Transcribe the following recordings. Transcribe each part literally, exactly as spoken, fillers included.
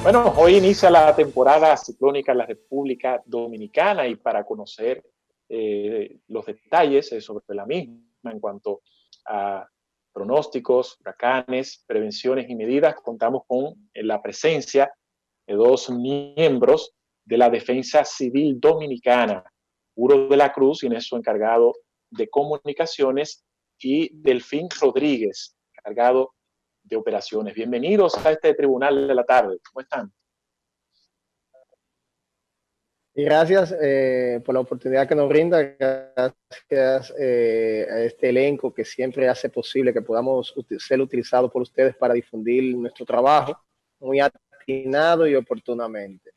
Bueno, hoy inicia la temporada ciclónica en la República Dominicana y para conocer eh, los detalles eh, sobre la misma en cuanto a pronósticos, huracanes, prevenciones y medidas, contamos con eh, la presencia de dos miembros de la Defensa Civil Dominicana, Uro de la Cruz, y es su encargado de comunicaciones, y Delfín Rodríguez, encargado de operaciones. Bienvenidos a este Tribunal de la Tarde. ¿Cómo están? Y gracias eh, por la oportunidad que nos brinda, gracias eh, a este elenco que siempre hace posible que podamos ser utilizados por ustedes para difundir nuestro trabajo muy atinado y oportunamente.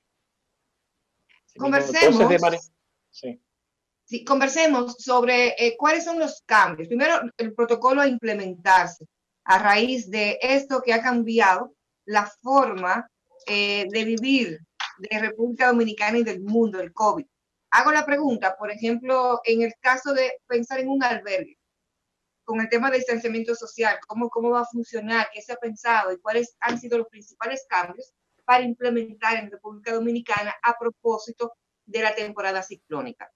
Conversemos, Entonces, sí. Sí, conversemos sobre eh, cuáles son los cambios. Primero, el protocolo a implementarse a raíz de esto que ha cambiado la forma eh, de vivir de República Dominicana y del mundo, el COVID. Hago la pregunta, por ejemplo, en el caso de pensar en un albergue, con el tema del distanciamiento social, ¿cómo, cómo va a funcionar? ¿Qué se ha pensado? ¿Y cuáles han sido los principales cambios para implementar en República Dominicana a propósito de la temporada ciclónica?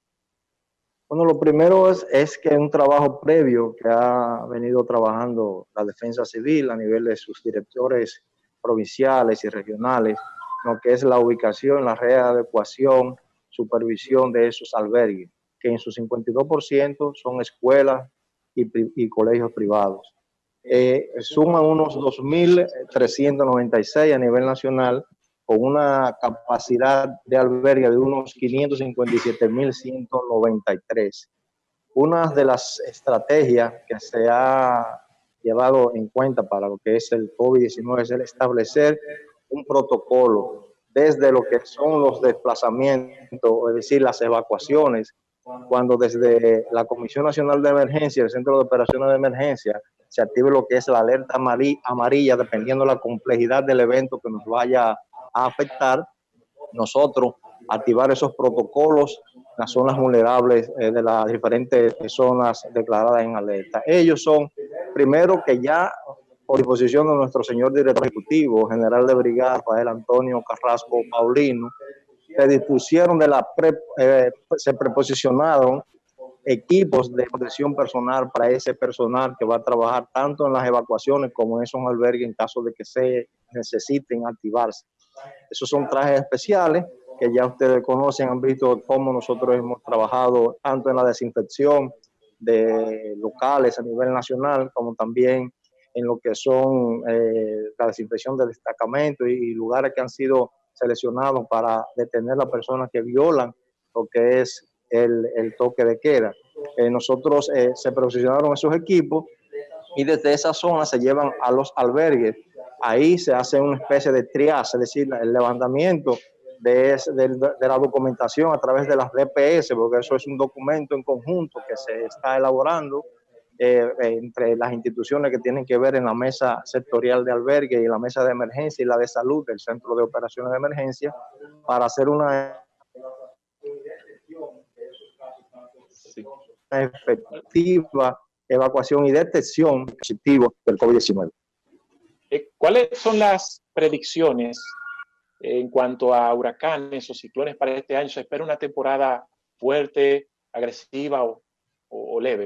Bueno, lo primero es, es que un trabajo previo que ha venido trabajando la Defensa Civil a nivel de sus directores provinciales y regionales, lo que es la ubicación, la red de adecuación, supervisión de esos albergues, que en su cincuenta y dos por ciento son escuelas y, y colegios privados. Eh, suman unos dos mil trescientos noventa y seis a nivel nacional, con una capacidad de albergue de unos quinientos cincuenta y siete mil ciento noventa y tres. Una de las estrategias que se ha llevado en cuenta para lo que es el COVID diecinueve es el establecer un protocolo desde lo que son los desplazamientos, es decir, las evacuaciones, cuando desde la Comisión Nacional de Emergencia, el Centro de Operaciones de Emergencia, se active lo que es la alerta amarilla, dependiendo de la complejidad del evento que nos vaya a afectar, nosotros activar esos protocolos, las zonas vulnerables eh, de las diferentes zonas declaradas en alerta. Ellos son, primero, que ya por disposición de nuestro señor director ejecutivo, general de brigada, Rafael Antonio Carrasco Paulino, se dispusieron de la, pre, eh, se preposicionaron equipos de protección personal para ese personal que va a trabajar tanto en las evacuaciones como en esos albergues en caso de que se necesiten activarse. Esos son trajes especiales que ya ustedes conocen, han visto cómo nosotros hemos trabajado tanto en la desinfección de locales a nivel nacional, como también en lo que son eh, la desinfección de destacamentos y, y lugares que han sido seleccionados para detener a las personas que violan lo que es el, el toque de queda. Eh, nosotros eh, se posicionaron esos equipos y desde esa zona se llevan a los albergues. Ahí se hace una especie de triage, es decir, el levantamiento de, de, de la documentación a través de las D P S, porque eso es un documento en conjunto que se está elaborando eh, entre las instituciones que tienen que ver en la mesa sectorial de albergue y la mesa de emergencia y la de salud del Centro de Operaciones de Emergencia, para hacer una Sí. efectiva evacuación y detección positivo del COVID diecinueve. ¿Cuáles son las predicciones en cuanto a huracanes o ciclones para este año? ¿Se espera una temporada fuerte, agresiva o, o, o leve?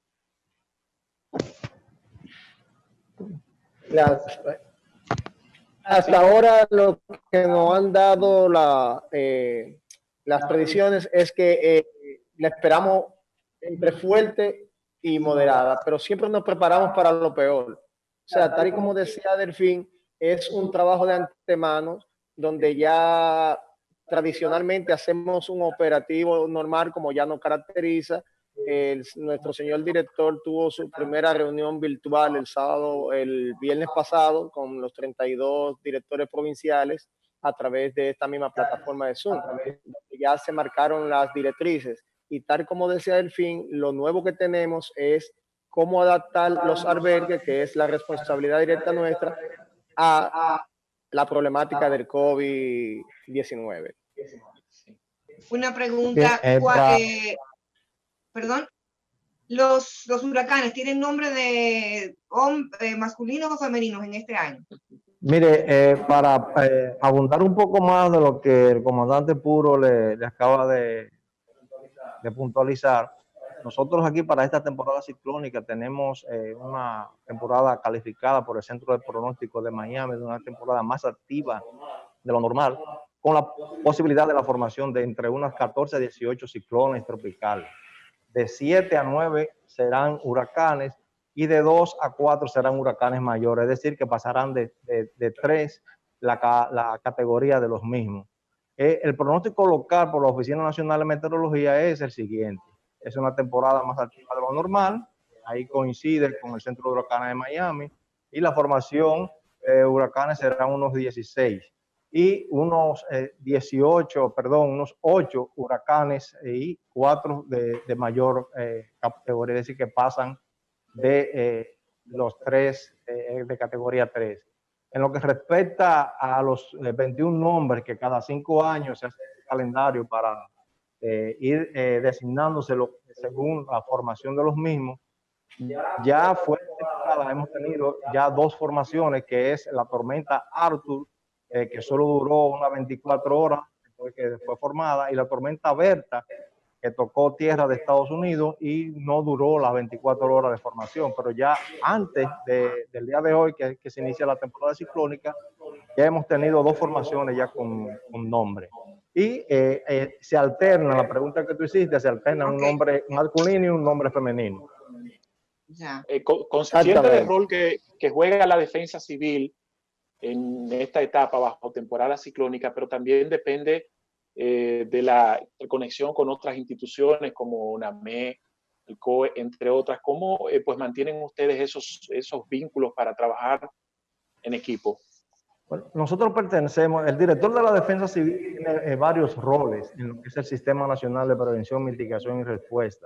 Las, hasta ahora lo que nos han dado la, eh, las predicciones es que eh, la esperamos entre fuerte y moderada, pero siempre nos preparamos para lo peor. O sea, tal y como decía Delfín, es un trabajo de antemano donde ya tradicionalmente hacemos un operativo normal como ya nos caracteriza. El, nuestro señor director tuvo su primera reunión virtual el sábado, el viernes pasado, con los treinta y dos directores provinciales a través de esta misma plataforma de Zoom. Ya se marcaron las directrices y tal como decía Delfín, lo nuevo que tenemos es cómo adaptar los albergues, que es la responsabilidad directa nuestra, a la problemática del COVID diecinueve. Una pregunta, eh, perdón, ¿los, los huracanes tienen nombre de hombres, masculinos o femeninos en este año? Mire, eh, para eh, abundar un poco más de lo que el comandante Puro le, le acaba de, de puntualizar, nosotros aquí para esta temporada ciclónica tenemos eh, una temporada calificada por el Centro de Pronóstico de Miami, de una temporada más activa de lo normal, con la posibilidad de la formación de entre unas catorce a dieciocho ciclones tropicales. De siete a nueve serán huracanes y de dos a cuatro serán huracanes mayores, es decir, que pasarán de, de, de tres la, la categoría de los mismos. Eh, el pronóstico local por la Oficina Nacional de Meteorología es el siguiente. Es una temporada más activa de lo normal, ahí coincide con el Centro de Huracanes de Miami, y la formación de huracanes serán unos dieciséis y unos eh, dieciocho, perdón, unos ocho huracanes y cuatro de, de mayor eh, categoría, es decir, que pasan de eh, los tres eh, de categoría tres. En lo que respecta a los eh, veintiún nombres que cada cinco años se hace el calendario para eh, ir eh, designándoselo según la formación de los mismos, ya fue detectada, hemos tenido ya dos formaciones, que es la tormenta Arthur, eh, que solo duró unas veinticuatro horas después que fue formada, y la tormenta Berta, que tocó tierra de Estados Unidos y no duró las veinticuatro horas de formación, pero ya antes de, del día de hoy, que, que se inicia la temporada ciclónica, ya hemos tenido dos formaciones ya con, con nombre. Y eh, eh, se alterna, la pregunta que tú hiciste, se alterna okay. un nombre masculino y un nombre femenino. Ya. Eh, consciente del rol que, que juega la defensa civil en esta etapa bajo temporada ciclónica, pero también depende eh, de la conexión con otras instituciones como UNAME, el C O E, entre otras. ¿Cómo eh, pues mantienen ustedes esos, esos vínculos para trabajar en equipo? Bueno, nosotros pertenecemos, el director de la Defensa Civil tiene eh, varios roles en lo que es el Sistema Nacional de Prevención, Mitigación y Respuesta.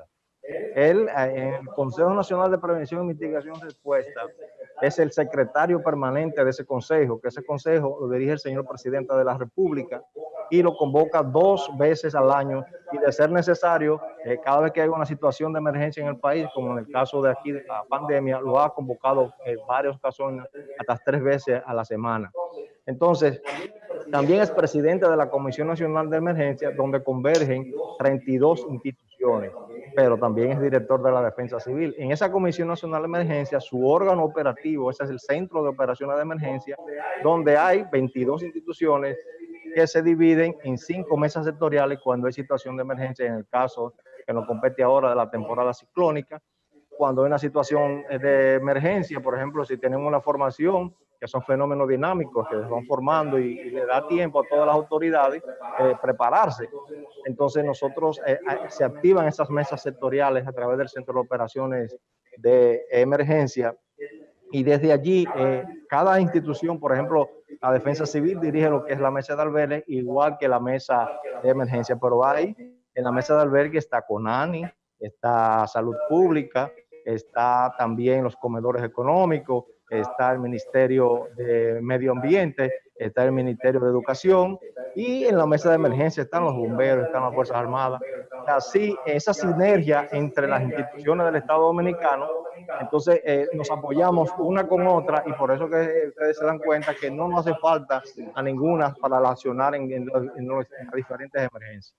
Él, en el Consejo Nacional de Prevención, Mitigación y Respuesta, es el secretario permanente de ese consejo, que ese consejo lo dirige el señor presidente de la República y lo convoca dos veces al año, y de ser necesario, eh, cada vez que hay una situación de emergencia en el país, como en el caso de aquí de la pandemia, lo ha convocado en varias ocasiones, hasta tres veces a la semana. Entonces, también es presidente de la Comisión Nacional de Emergencia, donde convergen treinta y dos instituciones, pero también es director de la Defensa Civil. En esa Comisión Nacional de Emergencia, su órgano operativo, ese es el Centro de Operaciones de Emergencia, donde hay veintidós instituciones que se dividen en cinco mesas sectoriales cuando hay situación de emergencia, en el caso que nos compete ahora de la temporada ciclónica. Cuando hay una situación de emergencia, por ejemplo, si tenemos una formación, que son fenómenos dinámicos que se van formando y, y le da tiempo a todas las autoridades eh, prepararse. Entonces nosotros eh, se activan esas mesas sectoriales a través del Centro de Operaciones de Emergencia, y desde allí eh, cada institución, por ejemplo, la Defensa Civil dirige lo que es la mesa de albergue, igual que la mesa de emergencia, pero hay en la mesa de albergue está CONANI, está Salud Pública, está también los comedores económicos, está el Ministerio de Medio Ambiente, está el Ministerio de Educación, y en la mesa de emergencia están los bomberos, están las Fuerzas Armadas. Así, esa sinergia entre las instituciones del Estado Dominicano, entonces eh, nos apoyamos una con otra, y por eso que ustedes se dan cuenta que no nos hace falta a ninguna para accionar en, en, en, los, en las diferentes emergencias.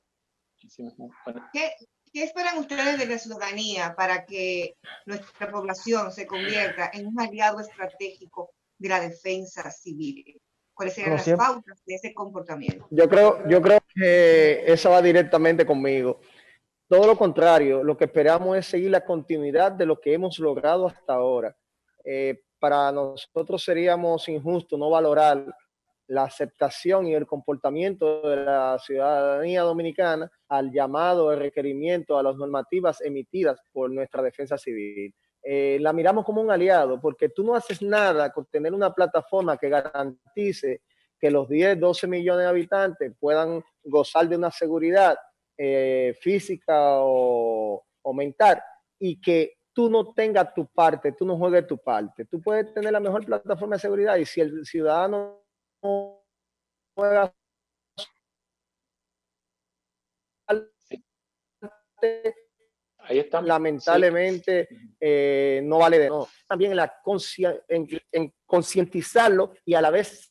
¿Qué, ¿Qué esperan ustedes de la ciudadanía para que nuestra población se convierta en un aliado estratégico de la defensa civil? ¿Cuáles serían no, las siempre. pautas de ese comportamiento? Yo creo, yo creo que eso va directamente conmigo. Todo lo contrario, lo que esperamos es seguir la continuidad de lo que hemos logrado hasta ahora. Eh, para nosotros seríamos injusto no valorar la aceptación y el comportamiento de la ciudadanía dominicana al llamado, el requerimiento a las normativas emitidas por nuestra defensa civil. Eh, la miramos como un aliado, porque tú no haces nada con tener una plataforma que garantice que los diez, doce millones de habitantes puedan gozar de una seguridad eh, física o, o mental, y que tú no tengas tu parte, tú no juegues tu parte. Tú puedes tener la mejor plataforma de seguridad, y si el ciudadano juega Ahí estamos. Lamentablemente sí. eh, no vale de no. También en, la en, en concientizarlo y a la vez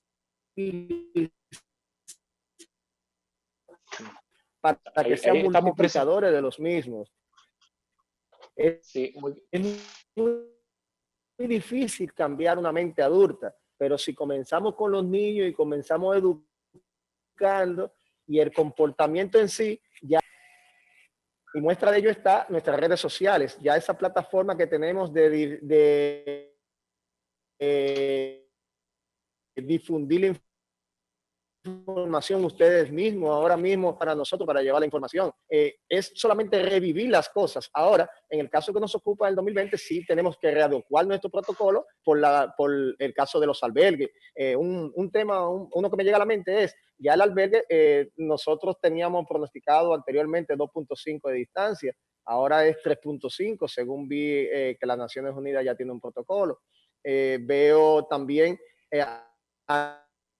para ahí, que sean multiplicadores de los mismos. Es, sí, muy... es muy difícil cambiar una mente adulta, pero si comenzamos con los niños y comenzamos educando y el comportamiento en sí, ya, y muestra de ello está nuestras redes sociales, ya esa plataforma que tenemos de, de, de, de difundir la información ustedes mismos, ahora mismo para nosotros, para llevar la información. Eh, es solamente revivir las cosas. Ahora, en el caso que nos ocupa el dos mil veinte, sí tenemos que readecuar nuestro protocolo por, la, por el caso de los albergues. Eh, un, un tema, un, uno que me llega a la mente es, ya el albergue, eh, nosotros teníamos pronosticado anteriormente dos punto cinco de distancia, ahora es tres punto cinco, según vi eh, que las Naciones Unidas ya tiene un protocolo. Eh, veo también... Eh, a,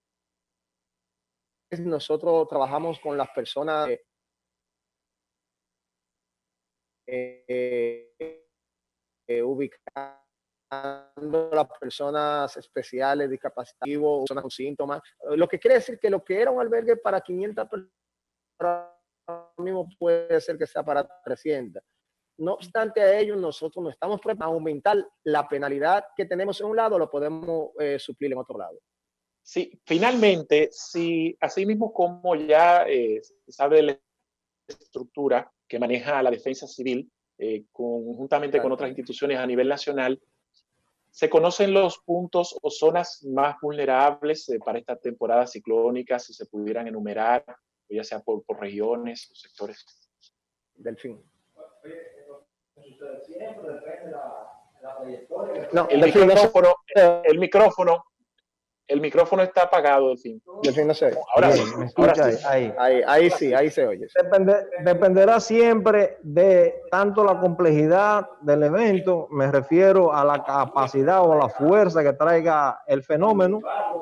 nosotros trabajamos con las personas eh, eh, ubicando las personas especiales, discapacitativos, personas con síntomas, lo que quiere decir que lo que era un albergue para quinientas personas ahora mismo puede ser que sea para trescientas. No obstante a ello, nosotros no estamos preparados a aumentar la penalidad que tenemos en un lado, lo podemos eh, suplir en otro lado. Sí, finalmente, si así mismo como ya eh, se sabe de la estructura que maneja la defensa civil, eh, conjuntamente con otras instituciones a nivel nacional, ¿se conocen los puntos o zonas más vulnerables eh, para esta temporada ciclónica, si se pudieran enumerar, ya sea por, por regiones o sectores? Delfín. No, el micrófono, el micrófono. El micrófono está apagado, Delfín. Delfín, no se oye. Ahora sí, me escucha ahí. Ahí, ahí, ahí sí, ahí se oye. Depende, dependerá siempre de tanto la complejidad del evento, me refiero a la capacidad o a la fuerza que traiga el fenómeno,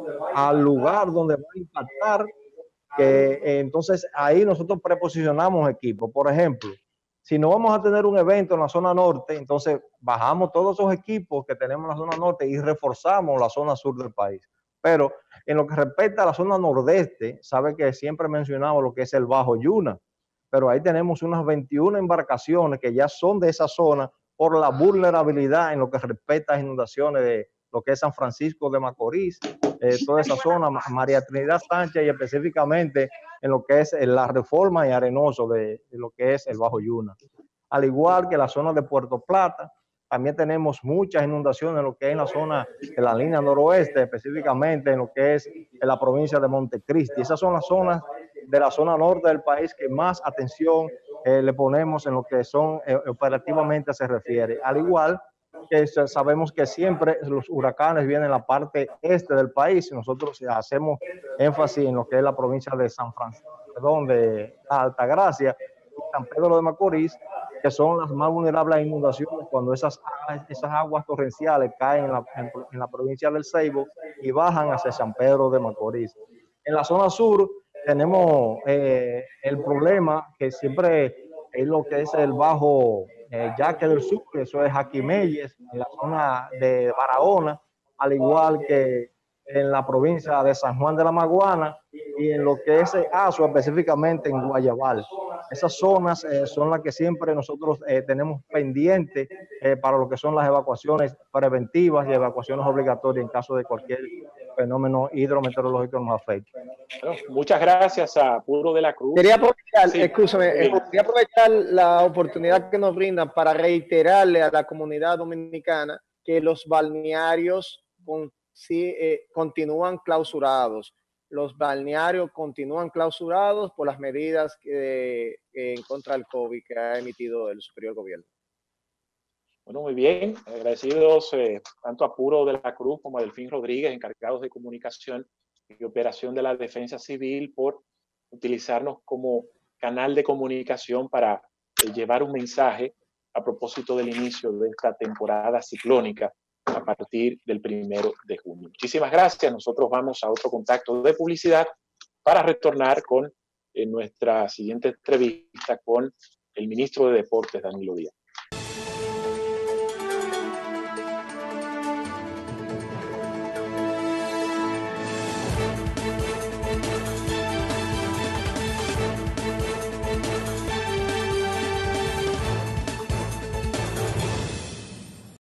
al lugar donde va a impactar, que eh, entonces ahí nosotros preposicionamos equipos. Por ejemplo, si no vamos a tener un evento en la zona norte, entonces bajamos todos esos equipos que tenemos en la zona norte y reforzamos la zona sur del país. Pero en lo que respecta a la zona nordeste, sabe que siempre mencionamos lo que es el Bajo Yuna, pero ahí tenemos unas veintiuna embarcaciones que ya son de esa zona por la vulnerabilidad en lo que respecta a inundaciones de lo que es San Francisco de Macorís, eh, toda esa zona, María Trinidad Sánchez y específicamente en lo que es la Reforma y Arenoso de, de lo que es el Bajo Yuna. Al igual que la zona de Puerto Plata, también tenemos muchas inundaciones en lo que es en la zona de la línea noroeste, específicamente en lo que es en la provincia de Montecristi. Esas son las zonas de la zona norte del país que más atención eh, le ponemos en lo que son eh, operativamente se refiere. Al igual que sabemos que siempre los huracanes vienen en la parte este del país, nosotros hacemos énfasis en lo que es la provincia de San Francisco, perdón, de Altagracia y San Pedro de Macorís, que son las más vulnerables a inundaciones cuando esas, esas aguas torrenciales caen en la, en, en la provincia del Ceibo y bajan hacia San Pedro de Macorís. En la zona sur tenemos eh, el problema que siempre es lo que es el Bajo eh, Yaque del Sur, eso es Jaquimelles, en la zona de Barahona, al igual que en la provincia de San Juan de la Maguana y en lo que es Azua, específicamente en Guayabal. Esas zonas eh, son las que siempre nosotros eh, tenemos pendientes eh, para lo que son las evacuaciones preventivas y evacuaciones obligatorias en caso de cualquier fenómeno hidrometeorológico que nos afecte. Bueno, muchas gracias a Puro de la Cruz. Quería aprovechar, sí, escúchame, quería aprovechar la oportunidad que nos brindan para reiterarle a la comunidad dominicana que los balnearios con, sí, eh, continúan clausurados. Los balnearios continúan clausurados por las medidas que, que en contra del COVID que ha emitido el superior gobierno. Bueno, muy bien. Agradecidos eh, tanto a Puro de la Cruz como a Delfín Rodríguez, encargados de comunicación y operación de la defensa civil, por utilizarnos como canal de comunicación para eh, llevar un mensaje a propósito del inicio de esta temporada ciclónica a partir del primero de junio. Muchísimas gracias. Nosotros vamos a otro contacto de publicidad para retornar con eh, nuestra siguiente entrevista con el ministro de Deportes, Danilo Díaz.